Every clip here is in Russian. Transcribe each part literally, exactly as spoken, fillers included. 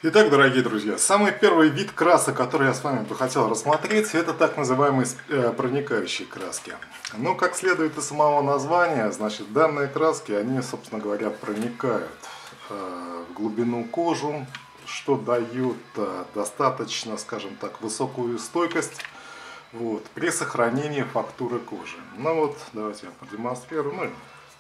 Итак, дорогие друзья, самый первый вид красок, который я с вами бы хотел рассмотреть, это так называемые э, проникающие краски. Ну, как следует из самого названия, значит, данные краски, они, собственно говоря, проникают э, в глубину кожи, что дает э, достаточно, скажем так, высокую стойкость вот, при сохранении фактуры кожи. Ну вот, давайте я продемонстрирую. Ну,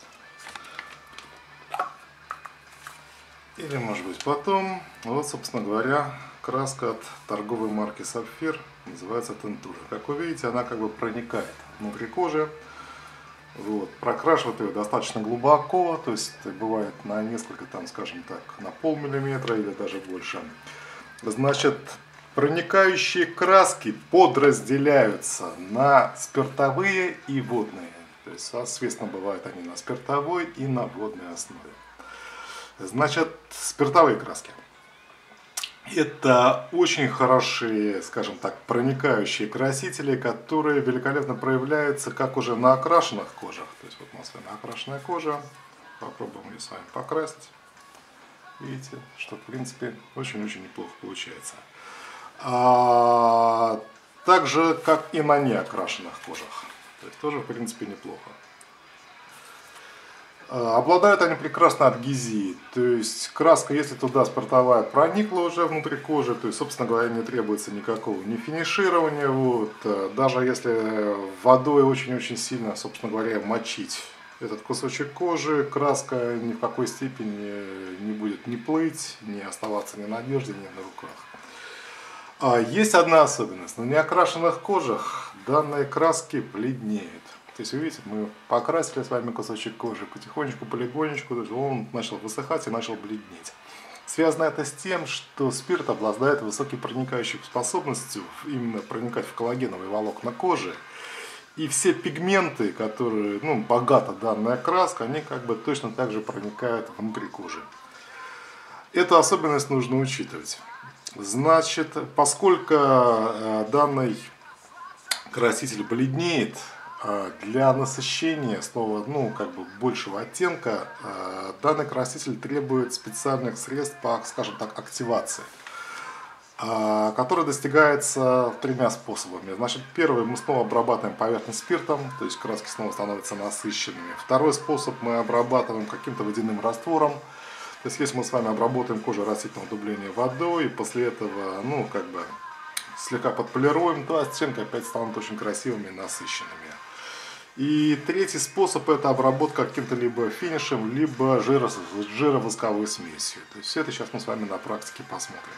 или, может быть, потом. Вот, собственно говоря, краска от торговой марки Сапфир называется Тентура. Как вы видите, она как бы проникает внутрь кожи. Вот, прокрашивает ее достаточно глубоко, то есть бывает на несколько, там, скажем так, на полмиллиметра или даже больше. Значит, проникающие краски подразделяются на спиртовые и водные. То есть, соответственно, бывают они на спиртовой и на водной основе. Значит, спиртовые краски. Это очень хорошие, скажем так, проникающие красители, которые великолепно проявляются как уже на окрашенных кожах. То есть вот у нас с вами окрашенная кожа. Попробуем ее с вами покрасить. Видите, что в принципе очень-очень неплохо получается. А так же, как и на неокрашенных кожах. То есть тоже в принципе неплохо. Обладают они прекрасной адгезией, то есть краска, если туда спиртовая проникла уже внутрь кожи, то есть, собственно говоря, не требуется никакого ни финиширования, вот, даже если водой очень-очень сильно, собственно говоря, мочить этот кусочек кожи, краска ни в какой степени не будет ни плыть, ни оставаться ни на одежде, ни на руках. Есть одна особенность, на неокрашенных кожах данные краски бледнеют. То есть, вы видите, мы покрасили с вами кусочек кожи потихонечку, полигонечку, то есть он начал высыхать и начал бледнеть. Связано это с тем, что спирт обладает высокой проникающей способностью именно проникать в коллагеновые волокна кожи. И все пигменты, которые, ну, богата данная краска, они как бы точно так же проникают внутрь кожи. Эту особенность нужно учитывать. Значит, поскольку данный краситель бледнеет, для насыщения снова, ну, как бы большего оттенка, данный краситель требует специальных средств по, скажем так, активации, который достигается тремя способами. Значит, первый, мы снова обрабатываем поверхность спиртом, то есть краски снова становятся насыщенными. Второй способ, мы обрабатываем каким-то водяным раствором. То есть, если мы с вами обработаем кожу растительного дубления водой, и после этого, ну, как бы слегка подполируем, то оттенки опять станут очень красивыми и насыщенными. И третий способ — это обработка каким-то либо финишем, либо жировосковой смесью. То есть все это сейчас мы с вами на практике посмотрим.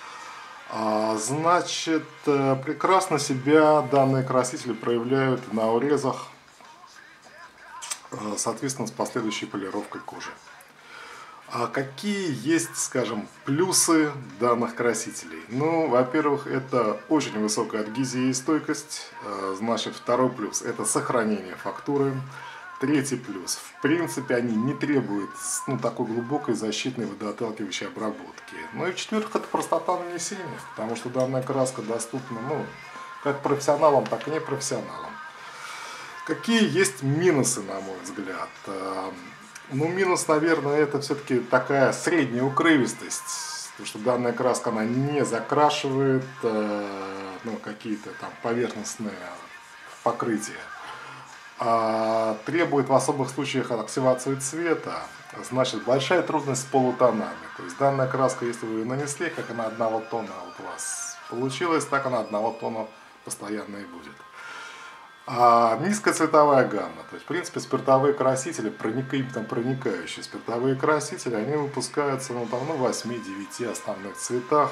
Значит, прекрасно себя данные красители проявляют на урезах, соответственно, с последующей полировкой кожи. А какие есть, скажем, плюсы данных красителей? Ну, во-первых, это очень высокая адгезия и стойкость. Значит, второй плюс – это сохранение фактуры. Третий плюс – в принципе, они не требуют, ну, такой глубокой защитной водоотталкивающей обработки. Ну и в-четвертых, это простота нанесения, потому что данная краска доступна, ну, как профессионалам, так и непрофессионалам. Какие есть минусы, на мой взгляд? Ну, минус, наверное, это все-таки такая средняя укрывистость, потому что данная краска, она не закрашивает э, ну, какие-то там поверхностные покрытия, а требует в особых случаях активации цвета. Значит, большая трудность с полутонами. То есть данная краска, если вы ее нанесли, как она одного тона вот у вас получилась, так она одного тона постоянно и будет. А низкая цветовая гамма, то есть в принципе спиртовые красители, проникающие, там, проникающие спиртовые красители, они выпускаются, ну, там, ну, в восьми-девяти основных цветах.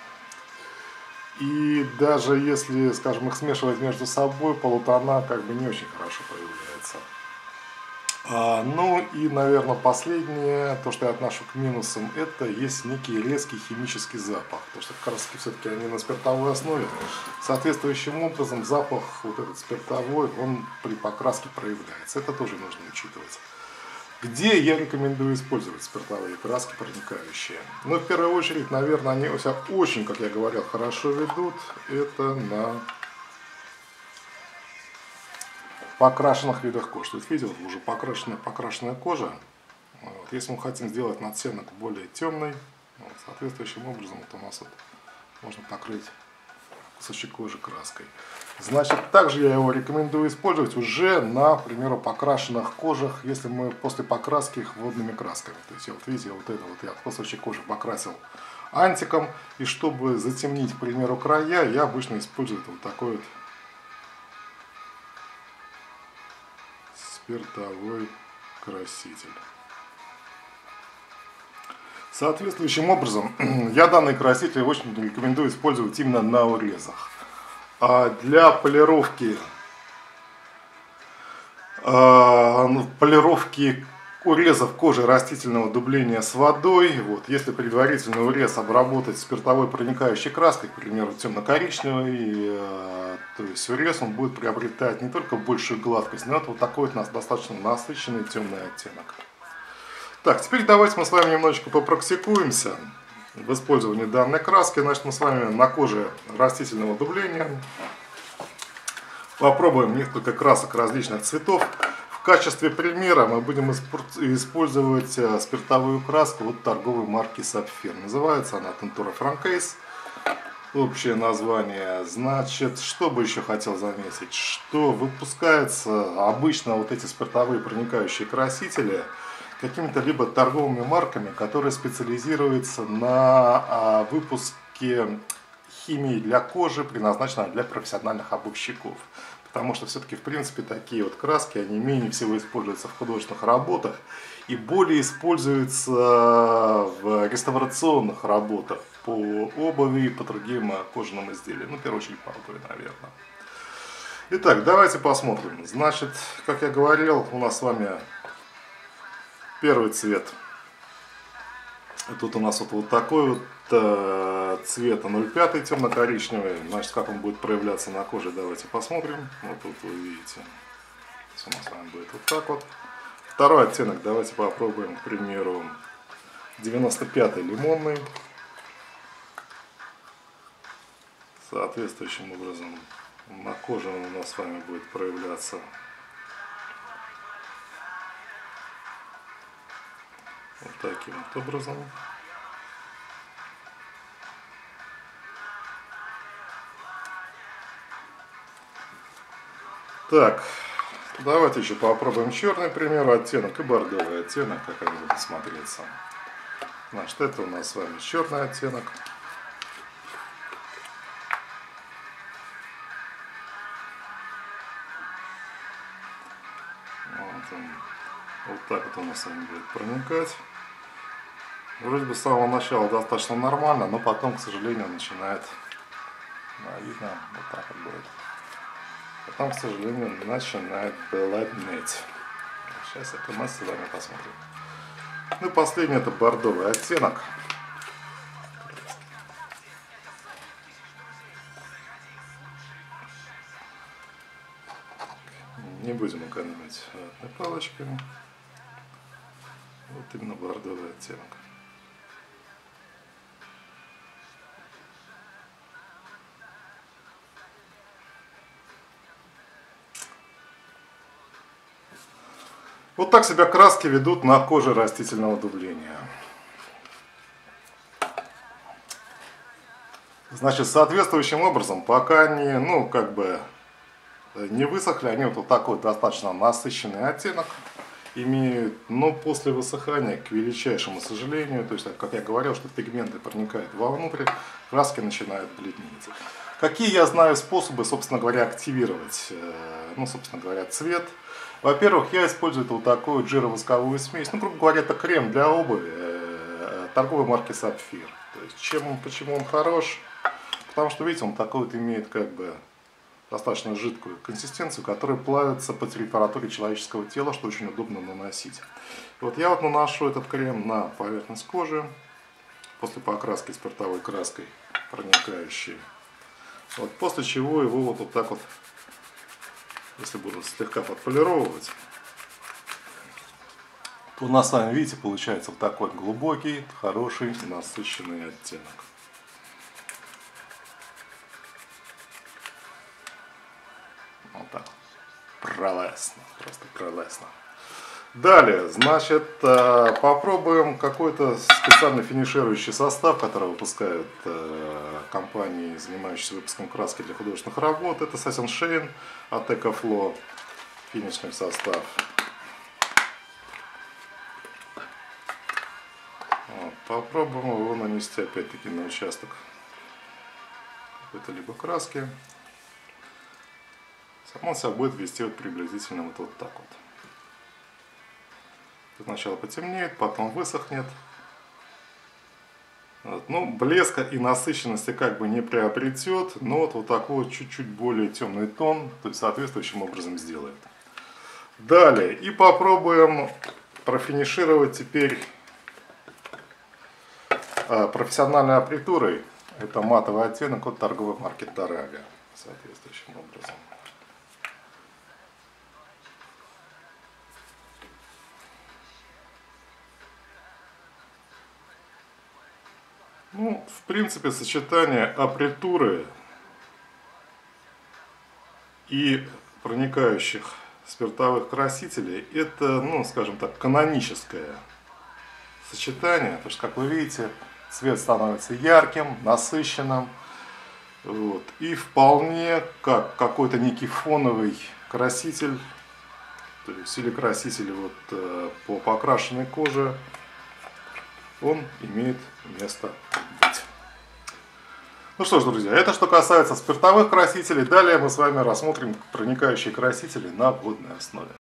И даже если, скажем, их смешивать между собой, полутона как бы не очень хорошо проявляется. А, ну и, наверное, последнее, то, что я отношу к минусам, это есть некий резкий химический запах. Потому что краски все-таки они на спиртовой основе. Соответствующим образом запах вот этот спиртовой, он при покраске проявляется. Это тоже нужно учитывать. Где я рекомендую использовать спиртовые краски проникающие? Ну, в первую очередь, наверное, они себя очень, как я говорил, хорошо ведут. Это на покрашенных видах кожи. То есть, видите, вот уже покрашенная, покрашенная кожа. Вот. Если мы хотим сделать оттенок более темный, вот, Соответствующим образом вот у нас вот можно покрыть кусочек кожи краской. Значит, также я его рекомендую использовать уже на, к примеру, покрашенных кожах, если мы после покраски их водными красками. То есть, вот видите, вот это вот я кусочек кожи покрасил антиком, и чтобы затемнить, к примеру, края, я обычно использую вот такой вот спиртовой краситель. Соответствующим образом, я данный краситель очень рекомендую использовать именно на урезах. А для полировки, а, полировки урезов кожи растительного дубления с водой, вот, если предварительный урез обработать спиртовой проникающей краской, к примеру, темно-коричневой, э, то есть урез он будет приобретать не только большую гладкость, но это вот такой вот у нас достаточно насыщенный темный оттенок. Так, теперь давайте мы с вами немножечко попрактикуемся в использовании данной краски. Значит, мы с вами на коже растительного дубления попробуем несколько красок различных цветов. В качестве примера мы будем использовать спиртовую краску вот торговой марки Сапфир. Называется она Tintura Francaise. Общее название. Значит, что бы еще хотел заметить, что выпускаются обычно вот эти спиртовые проникающие красители какими-то либо торговыми марками, которые специализируются на выпуске химии для кожи, предназначенной для профессиональных обувщиков. Потому что все-таки, в принципе, такие вот краски, они менее всего используются в художественных работах и более используются в реставрационных работах по обуви и по другим кожаным изделиям. Ну, в первую очередь, по обуви, наверное. Итак, давайте посмотрим. Значит, как я говорил, у нас с вами первый цвет. Тут у нас вот, вот такой вот э, цвет ноль пять темно-коричневый. Значит, как он будет проявляться на коже, давайте посмотрим. Вот тут вы видите. У нас с вами будет вот так вот. Второй оттенок давайте попробуем, к примеру, девяносто пятый лимонный. Соответствующим образом на коже он у нас с вами будет проявляться вот таким вот образом. Так, давайте еще попробуем черный, к примеру, оттенок и бордовый оттенок, как они будут смотреться. Значит, это у нас с вами черный оттенок. Вот он. Вот так вот у нас с вами будет проникать. Вроде бы с самого начала достаточно нормально, но потом, к сожалению, начинает, да, видно, вот так вот будет. Потом, к сожалению, начинает бледнеть. Сейчас это мы с вами посмотрим. Ну и последний — это бордовый оттенок. Не будем экономить ватной палочками. Вот именно бордовый оттенок. Вот так себя краски ведут на коже растительного дубления. Значит, соответствующим образом, пока они, ну, как бы не высохли, они вот, вот такой достаточно насыщенный оттенок имеют, но после высыхания, к величайшему сожалению, то есть, как я говорил, что пигменты проникают вовнутрь, краски начинают бледнеть. Какие я знаю способы, собственно говоря, активировать, ну, собственно говоря, цвет? Во-первых, я использую вот такую жировосковую смесь, ну, грубо говоря, это крем для обуви торговой марки Сапфир. То есть, чем он, почему он хорош? Потому что, видите, он такой вот имеет, как бы, достаточно жидкую консистенцию, которая плавится по температуре человеческого тела, что очень удобно наносить. Вот я вот наношу этот крем на поверхность кожи, после покраски спиртовой краской проникающей. Вот, после чего его вот, вот так вот, если буду слегка подполировывать, то у нас с вами, видите, получается вот такой глубокий, хороший, насыщенный оттенок. Вот так. Прелестно, просто прелестно. Далее, значит, э, попробуем какой-то специальный финиширующий состав, который выпускают э, компании, занимающиеся выпуском краски для художественных работ. Это Satin Shine от EcoFlow, финишный состав. Вот, попробуем его нанести опять-таки на участок какой-то либо краски. Сам он себя будет вести вот приблизительно вот, вот так вот. Сначала потемнеет, потом высохнет. Вот. Ну, блеска и насыщенности как бы не приобретет, но вот, вот такой чуть-чуть более темный тон, то есть соответствующим образом сделает. Далее, и попробуем профинишировать теперь а, профессиональной аппаратурой. Это матовый оттенок от торговой марки Tarega, соответствующим образом. Ну, в принципе, сочетание аппаратуры и проникающих спиртовых красителей — это, ну, скажем так, каноническое сочетание. Потому что, как вы видите, цвет становится ярким, насыщенным. Вот, и вполне как какой-то некий фоновый краситель, то есть или краситель вот, э, по покрашенной коже, он имеет место быть. Ну что ж, друзья, это что касается спиртовых красителей. Далее мы с вами рассмотрим проникающие красители на водной основе.